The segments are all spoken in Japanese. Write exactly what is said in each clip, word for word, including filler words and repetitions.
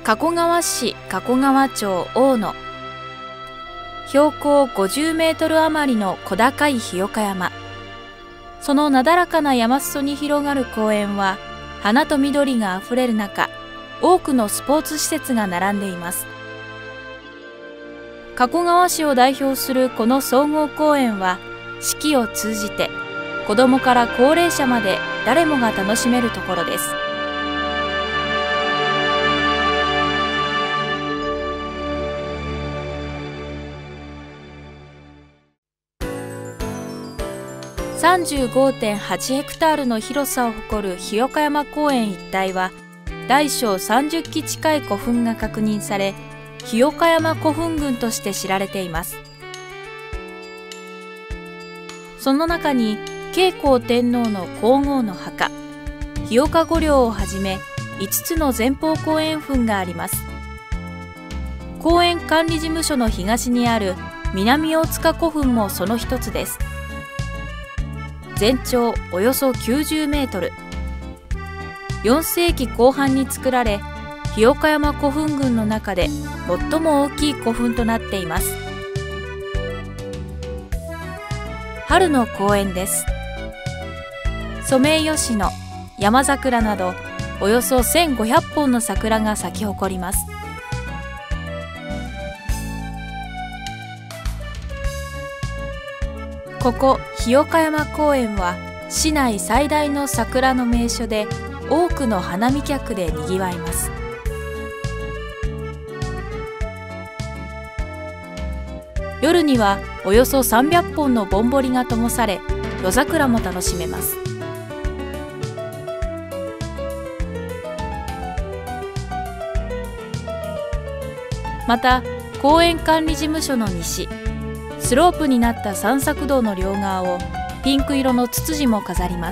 加古川市加古川町大野、標高ごじゅうメートル余りの小高い日岡山。そのなだらかな山裾に広がる公園は、花と緑があふれる中、多くのスポーツ施設が並んでいます。加古川市を代表するこの総合公園は、四季を通じて子どもから高齢者まで誰もが楽しめるところです。さんじゅうごてんはちヘクタールの広さを誇る日岡山公園一帯は、大小さんじゅっき近い古墳が確認され、日岡山古墳群として知られています。その中に慶光天皇の皇后の墓、日岡御陵をはじめいつつの前方後円墳があります。公園管理事務所の東にある南大塚古墳もその一つです。全長およそきゅうじゅうメートル、よんせいきこう半に作られ、日岡山古墳群の中で最も大きい古墳となっています。春の公園です。ソメイヨシノ、山桜などおよそせんごひゃっぽんの桜が咲き誇ります。ここ日岡山公園は市内最大の桜の名所で、多くの花見客でにぎわいます。夜にはおよそさんびゃっぽんのぼんぼりが灯され、夜桜も楽しめます。また公園管理事務所の西、スロープになった散策道の両側をピンク色のツツジも飾ります。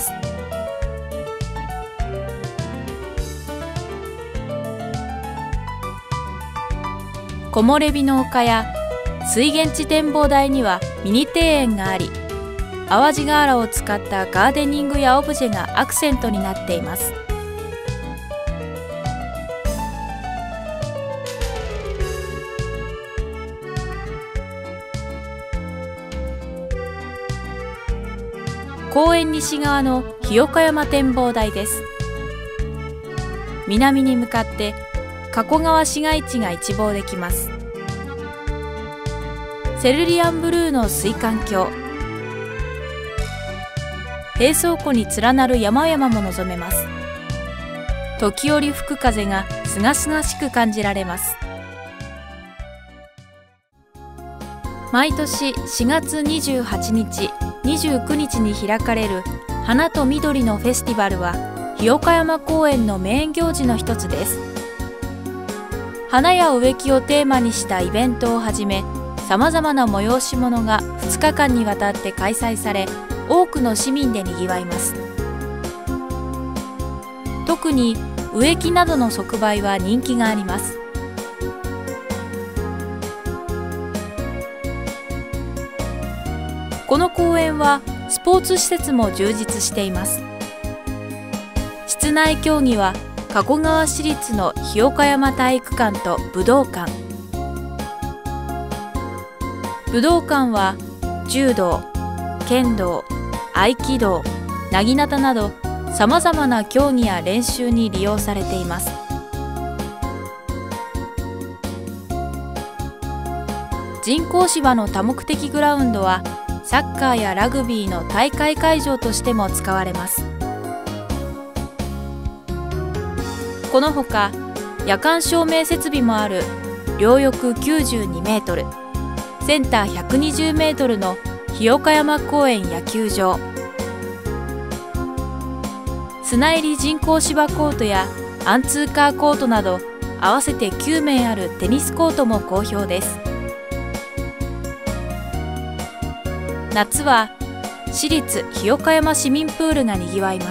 木漏れ日の丘や水源地展望台にはミニ庭園があり、淡路瓦を使ったガーデニングやオブジェがアクセントになっています。公園西側の日岡山展望台です。南に向かって加古川市街地が一望できます。セルリアンブルーの水管橋、平倉庫に連なる山々も望めます。時折吹く風がすがすがしく感じられます。毎年しがつにじゅうはちにち、にじゅうくにちに開かれる花と緑のフェスティバルは、日岡山公園のメイン行事の一つです。花や植木をテーマにしたイベントをはじめ、さまざまな催し物がふつかかんにわたって開催され、多くの市民でにぎわいます。特に植木などの即売は人気があります。この公園はスポーツ施設も充実しています。室内競技は加古川市立の日岡山体育館と武道館。武道館は柔道、剣道、合気道、なぎなたなどさまざまな競技や練習に利用されています。人工芝の多目的グラウンドはサッカーやラグビーの大会会場としても使われます。このほか夜間照明設備もある両翼きゅうじゅうにメートル、センターひゃくにじゅうメートルの日岡山公園野球場、砂入り人工芝コートやアンツーカーコートなど合わせてきゅうめいあるテニスコートも好評です。夏は市立日岡山市民プールがにぎわいます。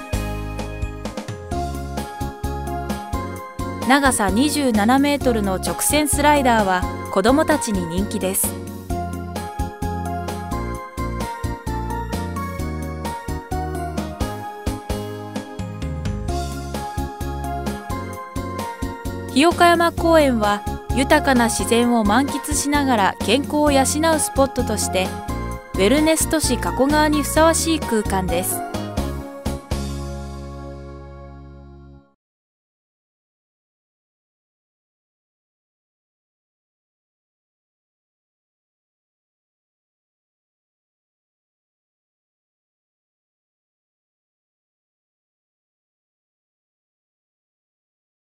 長さにじゅうななメートルの直線スライダーは子どもたちに人気です。日日岡山公園は豊かな自然を満喫しながら健康を養うスポットとして、ウェルネス都市加古川にふさわしい空間です。